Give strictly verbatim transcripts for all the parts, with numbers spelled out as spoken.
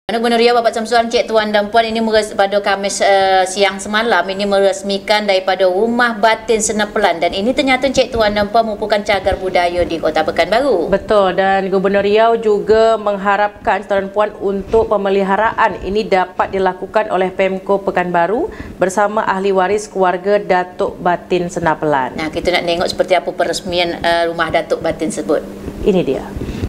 Gubernur Riau Bapak Samsuan, Cik Tuan dan Puan, ini meres, pada Khamis uh, siang semalam ini meresmikan daripada Rumah Batin Senapelan, dan ini ternyata Cik Tuan dan Puan merupakan cagar budaya di Kota Pekanbaru. Betul, dan Gubernur Riau juga mengharapkan Tuan dan Puan untuk pemeliharaan ini dapat dilakukan oleh Pemko Pekanbaru bersama ahli waris keluarga Datuk Batin Senapelan. Nah, kita nak tengok seperti apa peresmian uh, Rumah Datuk Batin tersebut. Ini dia.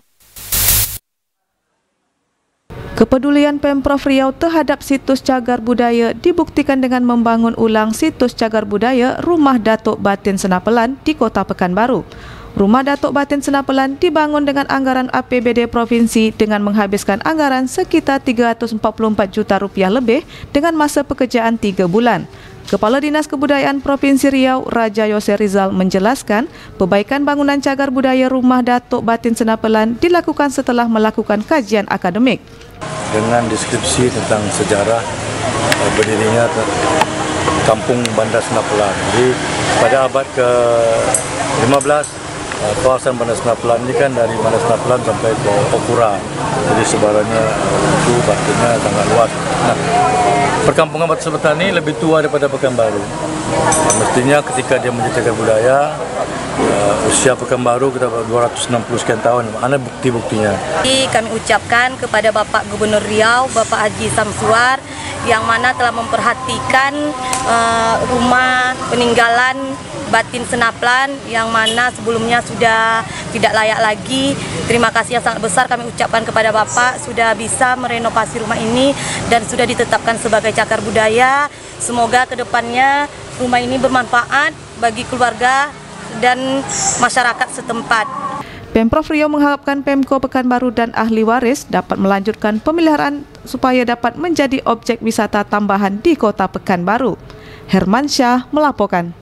Kepedulian Pemprov Riau terhadap situs cagar budaya dibuktikan dengan membangun ulang situs cagar budaya Rumah Datuk Batin Senapelan di Kota Pekanbaru. Rumah Datuk Batin Senapelan dibangun dengan anggaran A P B D Provinsi dengan menghabiskan anggaran sekitar tiga ratus empat puluh empat juta rupiah lebih dengan masa pekerjaan tiga bulan. Kepala Dinas Kebudayaan Provinsi Riau, Raja Yose Rizal, menjelaskan perbaikan bangunan cagar budaya Rumah Datuk Batin Senapelan dilakukan setelah melakukan kajian akademik. Dengan deskripsi tentang sejarah uh, berdirinya Kampung Bandar Senapelan. Jadi pada abad ke lima belas, uh, kawasan Bandar Senapelan ini kan dari Bandar Senapelan sampai ke Okura. Jadi sebarannya uh, itu batunya sangat luas. Nah, perkampungan Batu Senapelan ini lebih tua daripada Pekanbaru. Uh, mestinya ketika dia menjadi cagar budaya, Uh, usia Pekanbaru kita dua ratus enam puluh sekian tahun. Mana bukti-buktinya? Kami ucapkan kepada Bapak Gubernur Riau, Bapak Haji Samsuar, yang mana telah memperhatikan uh, rumah peninggalan Batin Senapelan yang mana sebelumnya sudah tidak layak lagi. Terima kasih yang sangat besar kami ucapkan kepada Bapak sudah bisa merenovasi rumah ini dan sudah ditetapkan sebagai cagar budaya. Semoga kedepannya rumah ini bermanfaat bagi keluarga dan masyarakat setempat. Pemprov Riau mengharapkan Pemko Pekanbaru dan ahli waris dapat melanjutkan pemeliharaan supaya dapat menjadi objek wisata tambahan di Kota Pekanbaru. Hermansyah melaporkan.